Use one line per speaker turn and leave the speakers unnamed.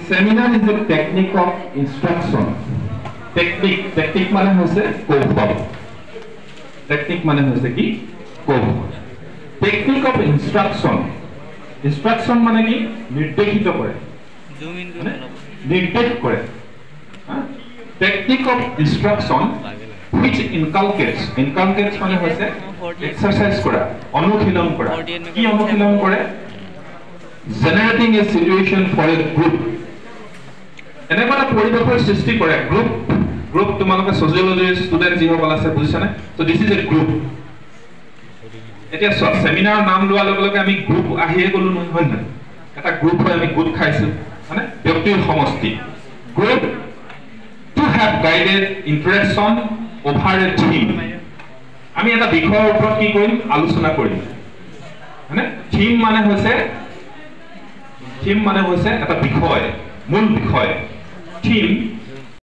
Seminar is a technique of instruction. Technique মানে হৈছে কৌশল. Technique মানে হৈছে কি কৌশল. Technique of instruction. Instruction মানে কি নিৰ্দেশিত কৰে. নিৰ্দেশ কৰে. Technique of instruction which inculcates মানে হৈছে exercise কৰা, অনুশীলন কৰা. কি অনুশীলন কৰে? Generating a situation for a group. এনেকুৱা এটা পৰিৱেশৰ সৃষ্টি কৰে. গ্ৰুপ তোমালোকে সোশিয়োলজি ষ্টুডেন্ট যি সকল আছে বুজিছানে? So this is a group. এতিয়া সেমিনাৰ নাম লোৱাৰ লগে লগে আমি গ্ৰুপ আহিয়ে গলো নহয় না? এটা গ্ৰুপ হৈ আমি গোট খাইছো মানে ব্যক্তিৰ সমষ্টি. Group to have guided interaction over a theme. আমি এটা বিষয়ৰ ওপৰত কি কৰিম? আলোচনা কৰিম. মানে theme মানে হৈছে এটা বিষয়, মূল বিষয়. Theme